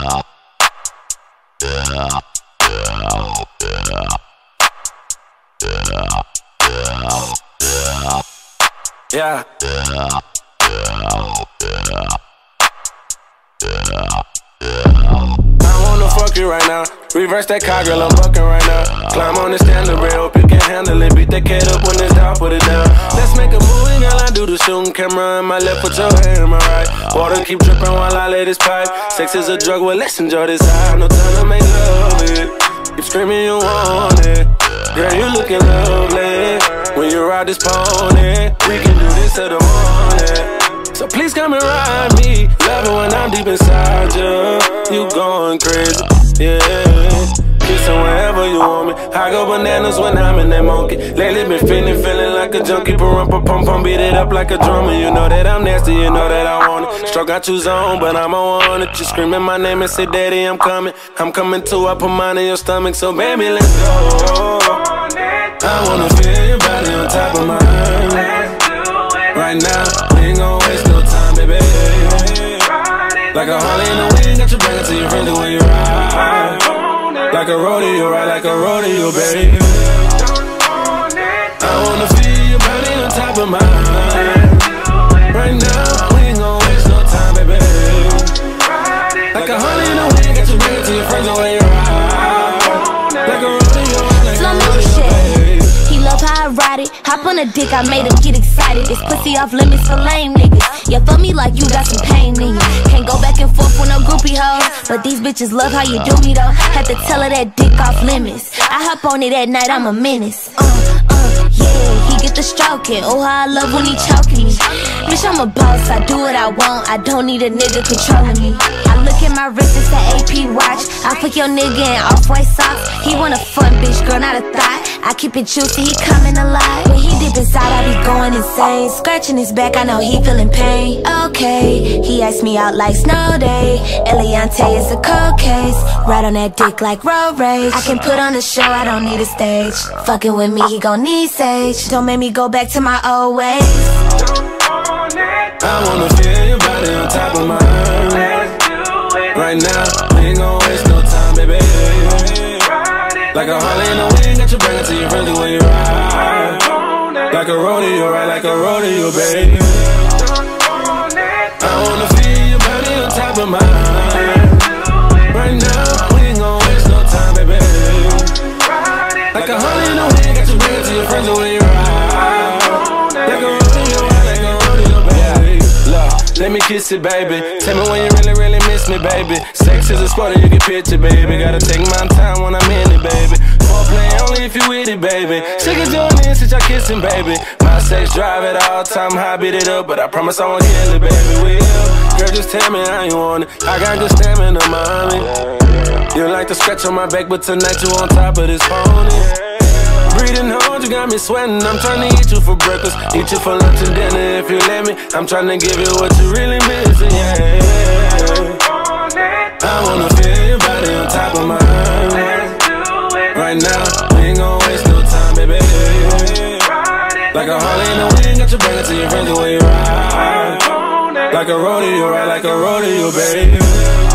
Yeah. I wanna fuck you right now. Reverse that cowgirl, I'm bucking right now. Climb on the standard rail, hope you can handle it. Beat that cat up when it's down, put it down. Let's make a movie, girl, I do the shooting. Camera in my left, put your hand in my right. Water keep dripping while I lay this pipe. Sex is a drug, well, let's enjoy this high. No time to make love it. Keep screaming you want it. Girl, you looking lovely. When you ride this pony, we can do this till the morning. So please come and ride me. Love it when I'm deep inside you. You going crazy, yeah. Kissin wherever you want me. I go bananas when I'm in that monkey. Lately been feeling like a junkie. Pa-rum-pa-pum-pum, beat it up like a drummer. You know that I'm nasty, you know that I want it. Stroke got you zone, but I'm on it. You screaming my name and say, Daddy, I'm coming. I'm coming too, I put mine in your stomach. So baby, let's go. I wanna feel your body on top of mine. Right now, we ain't gon' waste no time, baby. Like a Harley in the wind, got you bring it to your friends the way you ride. Like a rodeo, ride like a rodeo, baby. I wanna feel your body on top of mine. Right now, we ain't gon' waste no time, baby. Like a Harley in the wind, got you bring it to your friends the way you ride. Like a rodeo, like Flo a Milli rodeo, baby. He love how I ride it. Hop on a dick, I made him get excited. This pussy off limits for lame niggas. Yeah, fuck me like you got some pain in you. Can't go back and forth with no groupie hoes, but these bitches love how you do me though. Had to tell her that dick off limits. I hop on it at night, I'm a menace. Yeah, he get the stroking. Oh, how I love when he choking me. Bitch, I'm a boss, I do what I want. I don't need a nigga controlling me. I look at my wrist, it's the AP watch. I put your nigga in off-white socks. He want a fun bitch, girl, not a thought. I keep it juicy, he coming alive. When he dip inside, I be going insane. Scratching his back, I know he feeling pain. Okay, he asked me out like snow day. Eliante is a cold case. Ride on that dick like road rage. I can put on a show, I don't need a stage. Fucking with me, he gon' need sage. Don't make me go back to my old ways. I wanna feel your body on top of mine. Right now, we ain't gon' waste no time, baby. Like a Harley in the wind, got you bring it to your friends the way you ride. Like a rodeo, ride like a rodeo, baby. I wanna feel your body on top of mine. Right now, we ain't gon' waste no time, baby. Like a Harley in the wind, got you bring it to your friends the way you ride. Like a rodeo, ride like a rodeo, baby. Look, let me kiss it, baby. Tell me when you really miss me, baby. Sex is a sport and you can picture, baby. Gotta take my time when I'm in it, baby. Foreplay only if you with it, baby. She can join in since y'all kissing, baby. My sex drive at all time, high, beat it up, but I promise I won't kill it, baby. Will, girl, just tell me how you want it. I got good stamina, mommy. You like to scratch on my back, but tonight you on top of this pony. Breathing hard, you got me sweating. I'm trying to eat you for breakfast, eat you for lunch and dinner if you let me. I'm trying to give you what you really missing, yeah. I wanna feel your body on top of mine. Right now, we ain't gon' waste no time, baby. Like a Harley in the wind, got you bring it to your friends the way you ride. Like a rodeo, ride like a rodeo, baby.